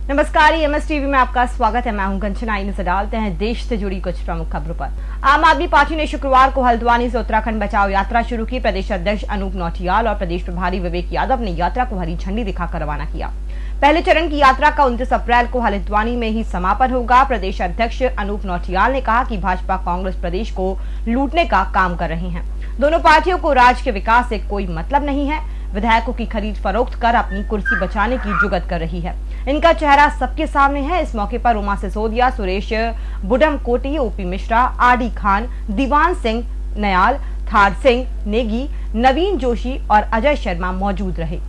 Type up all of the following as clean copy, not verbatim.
नमस्कार, EMS TV में आपका स्वागत है। मैं हूं कंचना। नजर डालते हैं देश से जुड़ी कुछ प्रमुख खबरों पर। आम आदमी पार्टी ने शुक्रवार को हल्द्वानी से उत्तराखंड बचाओ यात्रा शुरू की। प्रदेश अध्यक्ष अनूप नौटियाल और प्रदेश प्रभारी विवेक यादव ने यात्रा को हरी झंडी दिखाकर रवाना किया। पहले चरण की यात्रा का 29 अप्रैल को हल्द्वानी में ही समापन होगा। प्रदेश अध्यक्ष अनूप नौटियाल ने कहा कि भाजपा कांग्रेस प्रदेश को लूटने का काम कर रही है। दोनों पार्टियों को राज्य के विकास से कोई मतलब नहीं है। विधायकों की खरीद फरोख्त कर अपनी कुर्सी बचाने की जुगत कर रही है। इनका चेहरा सबके सामने है। इस मौके पर उमा सिसोदिया, सुरेश बुडमकोटी, ओपी मिश्रा, आरडी खान, दीवान सिंह नयाल, थार सिंह नेगी, नवीन जोशी और अजय शर्मा मौजूद रहे।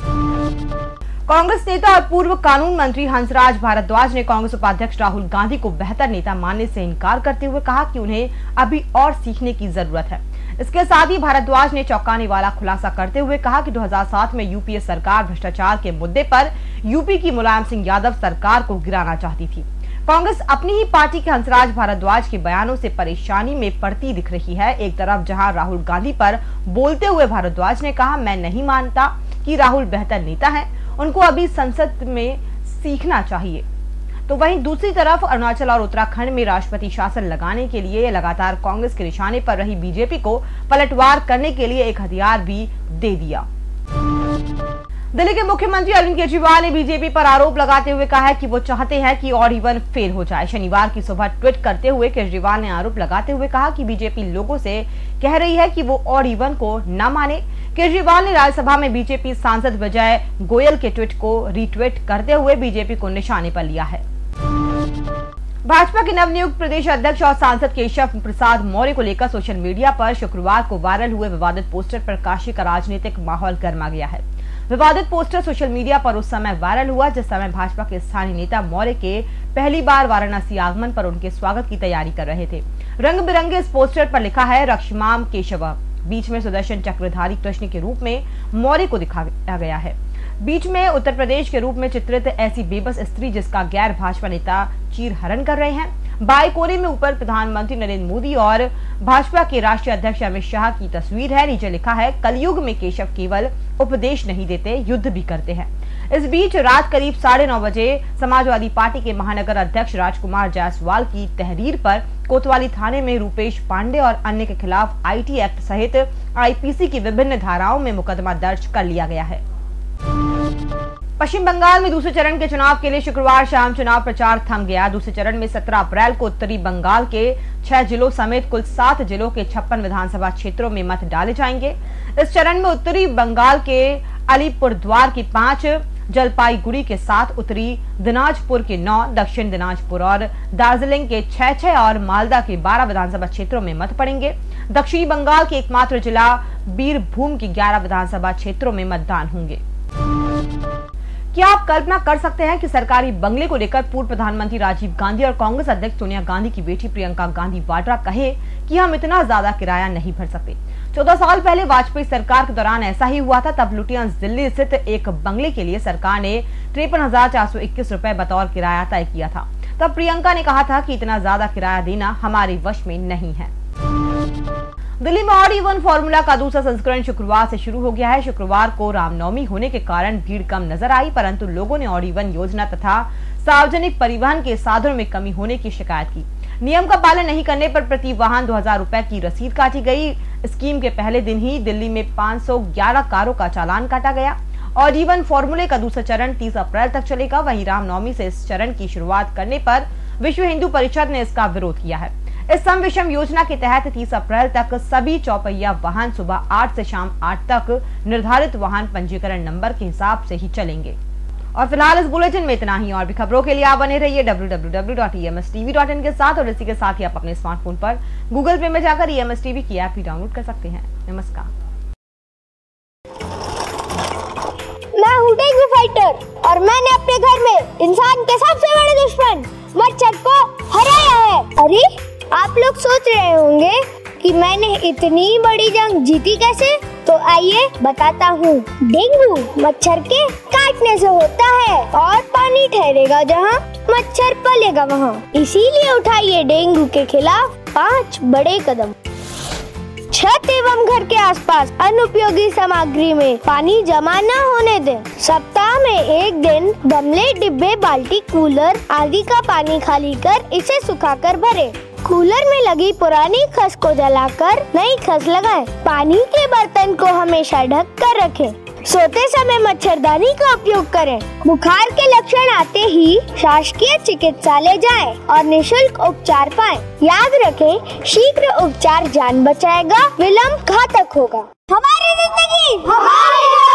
कांग्रेस नेता और पूर्व कानून मंत्री हंसराज भारद्वाज ने कांग्रेस उपाध्यक्ष राहुल गांधी को बेहतर नेता मानने से इनकार करते हुए कहा कि उन्हें अभी और सीखने की जरूरत है। इसके साथ ही भारद्वाज ने चौंकाने वाला खुलासा करते हुए कहा कि 2007 में यूपीए सरकार भ्रष्टाचार के मुद्दे पर यूपी की मुलायम सिंह यादव सरकार को गिराना चाहती थी। कांग्रेस अपनी ही पार्टी के हंसराज भारद्वाज के बयानों से परेशानी में पड़ती दिख रही है। एक तरफ जहां राहुल गांधी पर बोलते हुए भारद्वाज ने कहा, मैं नहीं मानता कि राहुल बेहतर नेता है, उनको अभी संसद में सीखना चाहिए, तो वहीं दूसरी तरफ अरुणाचल और उत्तराखंड में राष्ट्रपति शासन लगाने के लिए लगातार कांग्रेस के निशाने पर रही बीजेपी को पलटवार करने के लिए एक हथियार भी दे दिया। दिल्ली के मुख्यमंत्री अरविंद केजरीवाल ने बीजेपी पर आरोप लगाते हुए कहा है कि वो चाहते हैं कि ऑड इवन फेल हो जाए। शनिवार की सुबह ट्वीट करते हुए केजरीवाल ने आरोप लगाते हुए कहा कि बीजेपी लोगों से कह रही है कि वो ऑड इवन को न माने। केजरीवाल ने राज्यसभा में बीजेपी सांसद विजय गोयल के ट्वीट को रीट्वीट करते हुए बीजेपी को निशाने पर लिया है। भाजपा के नवनियुक्त प्रदेश अध्यक्ष और सांसद केशव प्रसाद मौर्य को लेकर सोशल मीडिया पर शुक्रवार को वायरल हुए विवादित पोस्टर पर काशी का राजनीतिक माहौल गर्मा गया है। विवादित पोस्टर सोशल मीडिया पर उस समय वायरल हुआ जिस समय भाजपा के स्थानीय नेता मौर्य के पहली बार वाराणसी आगमन पर उनके स्वागत की तैयारी कर रहे थे। रंग बिरंगे इस पोस्टर पर लिखा है, रक्षमाम केशव। बीच में सुदर्शन चक्रधारी कृष्ण के रूप में मौर्य को दिखाया गया है। बीच में उत्तर प्रदेश के रूप में चित्रित ऐसी बेबस स्त्री जिसका गैर भाजपा नेता चीरहरण कर रहे हैं। बाएं कोने में ऊपर प्रधानमंत्री नरेंद्र मोदी और भाजपा के राष्ट्रीय अध्यक्ष अमित शाह की तस्वीर है। नीचे लिखा है, कलयुग में केशव केवल उपदेश नहीं देते, युद्ध भी करते हैं। इस बीच रात करीब 9:30 बजे समाजवादी पार्टी के महानगर अध्यक्ष राजकुमार जायसवाल की तहरीर पर कोतवाली थाने में रूपेश पांडे और अन्य के खिलाफ IT एक्ट सहित IPC की विभिन्न धाराओं में मुकदमा दर्ज कर लिया गया है। पश्चिम बंगाल में दूसरे चरण के चुनाव के लिए शुक्रवार शाम चुनाव प्रचार थम गया। दूसरे चरण में 17 अप्रैल को उत्तरी बंगाल के 6 जिलों समेत कुल 7 जिलों के 56 विधानसभा क्षेत्रों में मत डाले जाएंगे। इस चरण में उत्तरी बंगाल के अलीपुरद्वार की 5, जलपाईगुड़ी के 7, उत्तरी दिनाजपुर के 9, दक्षिण दिनाजपुर और दार्जिलिंग के 6 और मालदा के 12 विधानसभा क्षेत्रों में मत पड़ेंगे। दक्षिणी बंगाल के एकमात्र जिला बीरभूम के 11 विधानसभा क्षेत्रों में मतदान होंगे। क्या आप कल्पना कर सकते हैं कि सरकारी बंगले को लेकर पूर्व प्रधानमंत्री राजीव गांधी और कांग्रेस अध्यक्ष सोनिया गांधी की बेटी प्रियंका गांधी वाड्रा कहे कि हम इतना ज्यादा किराया नहीं भर सकते। 14 साल पहले वाजपेयी सरकार के दौरान ऐसा ही हुआ था। तब लुटियंस दिल्ली स्थित एक बंगले के लिए सरकार ने 53,421 रुपए बतौर किराया तय किया था। तब प्रियंका ने कहा था कि इतना ज्यादा किराया देना हमारे वश में नहीं है। दिल्ली में ऑड इवन फॉर्मूला का दूसरा संस्करण शुक्रवार से शुरू हो गया है। शुक्रवार को रामनवमी होने के कारण भीड़ कम नजर आई, परंतु लोगों ने ऑड इवन योजना तथा सार्वजनिक परिवहन के साधनों में कमी होने की शिकायत की। नियम का पालन नहीं करने पर प्रति वाहन 2000 रुपए की रसीद काटी गई। स्कीम के पहले दिन ही दिल्ली में 511 कारों का चालान काटा गया। ऑड इवन फॉर्मूले का दूसरा चरण 30 अप्रैल तक चलेगा। वहीं रामनवमी से इस चरण की शुरुआत करने पर विश्व हिंदू परिषद ने इसका विरोध किया है। इस सम विषम योजना के तहत 30 अप्रैल तक सभी चौपहिया वाहन सुबह 8 से शाम 8 तक निर्धारित वाहन पंजीकरण नंबर के हिसाब से ही चलेंगे। और फिलहाल इस बुलेटिन में इतना ही। और भी खबरों के लिए आप बने रहिए www.emstv.in के साथ। और इसी के साथ ही आप अपने स्मार्टफोन पर गूगल पे में जाकर EMS टीवी की ऐप भी डाउनलोड कर सकते हैं। नमस्कार। मैं हूँ डेंगू फाइटर और मैंने अपने घर में इंसान के सबसे बड़े दुश्मन मच्छर को हराया है। अरे आप लोग सोच रहे होंगे कि मैंने इतनी बड़ी जंग जीती कैसे? तो आइए बताता हूँ। डेंगू मच्छर के काटने से होता है और पानी ठहरेगा जहाँ मच्छर पलेगा वहाँ। इसीलिए उठाइए डेंगू के खिलाफ 5 बड़े कदम। 6 छत एवं घर के आसपास अनुपयोगी सामग्री में पानी जमा न होने दें। सप्ताह में एक दिन गमले, डिब्बे, बाल्टी, कूलर आदि का पानी खाली कर इसे सुखाकर भरें। कूलर में लगी पुरानी खस को जलाकर नई खस लगाएं। पानी के बर्तन को हमेशा ढक कर रखें। सोते समय मच्छरदानी का उपयोग करें। बुखार के लक्षण आते ही शासकीय चिकित्सालय जाएं और निशुल्क उपचार पाएं। याद रखें, शीघ्र उपचार जान बचाएगा, विलम्ब घातक होगा। हमारी जिंदगी हमारी